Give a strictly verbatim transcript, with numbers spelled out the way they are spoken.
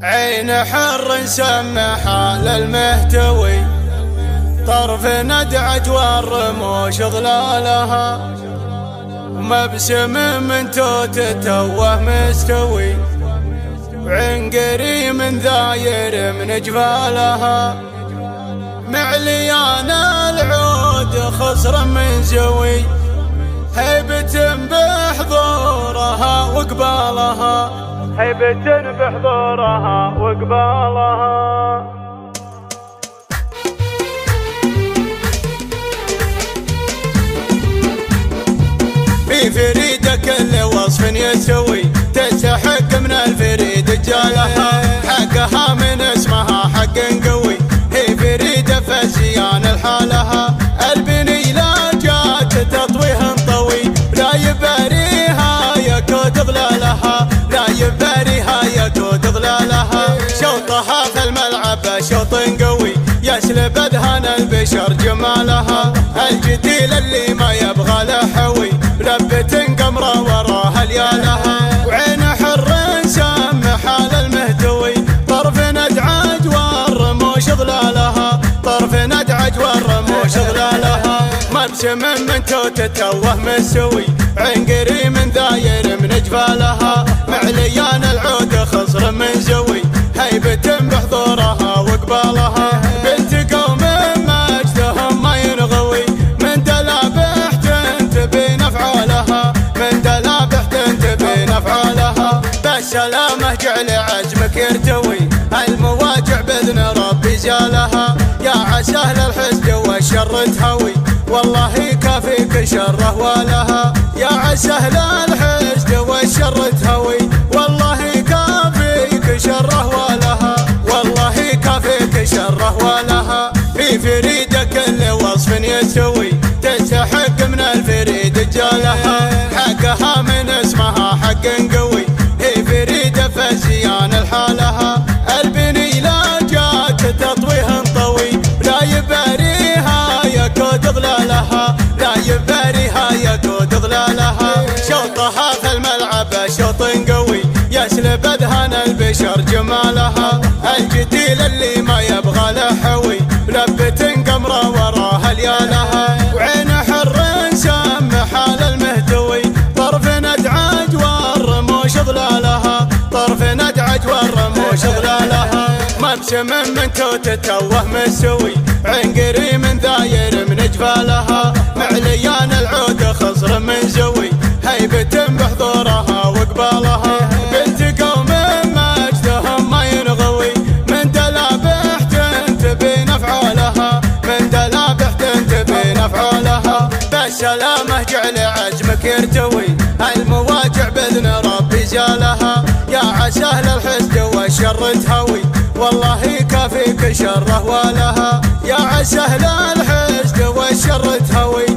عين حر سمحة للمهتوي، طرف ندعج والرموش ظلالها، ومبسم من توت توه مستوي، وعنقري من ذاير من جبالها، معليان العود خصر من زوي، هيبة بحضورها وقبالها، هيبة بحضورها وقبالها. في فريدة كل وصف يسوي، تستحق من الفريد رجالها، حقها من اسمها حق قوي، هي فريدة فزيان الحالها، البني لا جات تطويه طوي، لا يباريها يكود ظلالها، لا يباريها يكود ظلالها، شوطها في الملعب شوط قوي، يسلب اذهان البشر جمالها، الجديل اللي ما يبغى له حوي، لبة قمرة وراها ليالها، وعين حر سمحة للمهتوي، طرف ندعج والرموش ظلالها، طرف ندعج والرموش ظلالها، مبسم من توت توه مسوي، عنقري من ذاير من جبالها، معليان العود خصر من زوي، هيبة بحضورها وقبالها، بنت قوم مجدهم ما ينغوي، من دلابح تنتبه نفعالها، من دلابح تنتبه نفعالها، بالسلامة جعل عزمك يرتوي، المواجع بإذن ربي زالها، يا عسى للحسد والشر تهوي، والله كافيك شره ولها، يا عسى للحسد والشر تهوي، والله كافيك شره ولها، والله كافيك شره ولها. في فريدة كل وصف يسوي، تستحق من الفريد رجالها، حقها من اسمها حق قوي، هي فريدة فزيان الحالها، البني لا جات تطويه طوي، لا يباريها يكود ظلالها، لا يباريها يكود ظلالها، شوطها في الملعب شوط قوي، يسلب اذهان البشر جمالها، الجديل اللي ما يبغى له حوي، لبة قمرة وراها ليالها، وعين حر سمحة للمهتوي، طرف ندعج والرموش ظلالها، طرف ندعج والرموش ظلالها، مبسم من توت توه مسوي، عنقري من ذاير من جبالها، معليان العود خصر من زوي، هيبة بحضورها وقبالها، بنت قوم مجدهم ما ينغوي، من دلابح تنتبه نفعالها، من دلابح تنتبه نفعالها، بالسلامة جعل عزمك يرتوي، المواجع بإذن ربي زالها، يا عسى للحسد والشر تهوي، والله كافيك شره ولها، يا عسى للحسد والشر تهوي،